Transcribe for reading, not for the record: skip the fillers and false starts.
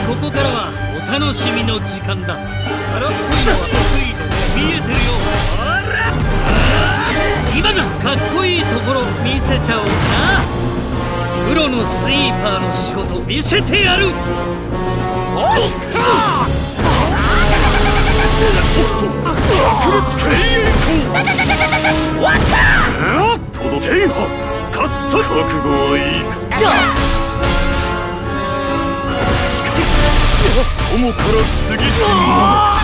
ここからはお楽しみの時間だ。空っぽいのは得意の見えてるよ。ほら今だ、かっこいいところ見せちゃおうな。プロのスイーパーの仕事見せてやる。北斗爆裂経営校ワッチャー届け天破喝采覚悟はいいか。友から次し者